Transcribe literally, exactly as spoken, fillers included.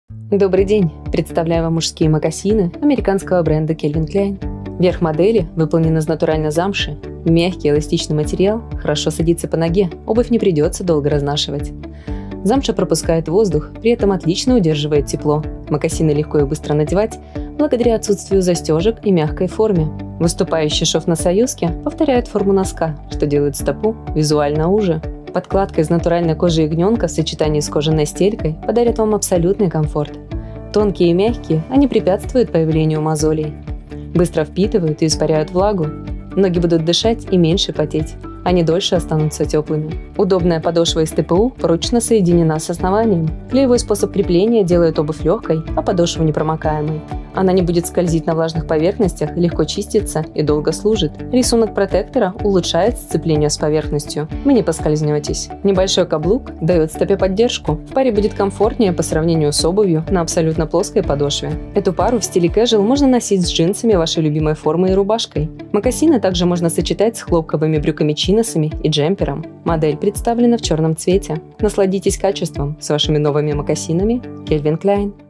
Добрый день! Представляю вам мужские мокасины американского бренда Calvin Klein. Верх модели выполнен из натуральной замши, мягкий эластичный материал, хорошо садится по ноге, обувь не придется долго разнашивать. Замша пропускает воздух, при этом отлично удерживает тепло. Мокасины легко и быстро надевать, благодаря отсутствию застежек и мягкой форме. Выступающий шов на союзке повторяет форму носка, что делает стопу визуально уже. Подкладка из натуральной кожи ягненка в сочетании с кожаной стелькой подарит вам абсолютный комфорт. Тонкие и мягкие, они препятствуют появлению мозолей. Быстро впитывают и испаряют влагу. Ноги будут дышать и меньше потеть. Они дольше останутся теплыми. Удобная подошва из ТПУ прочно соединена с основанием. Клеевой способ крепления делает обувь легкой, а подошву непромокаемой. Она не будет скользить на влажных поверхностях, легко чистится и долго служит. Рисунок протектора улучшает сцепление с поверхностью. Вы не поскользнетесь. Небольшой каблук дает стопе поддержку. В паре будет комфортнее по сравнению с обувью на абсолютно плоской подошве. Эту пару в стиле casual можно носить с джинсами вашей любимой формы и рубашкой. Мокасины также можно сочетать с хлопковыми брюками-чиносами и джемпером. Модель представлена в черном цвете. Насладитесь качеством с вашими новыми мокасинами Calvin Klein.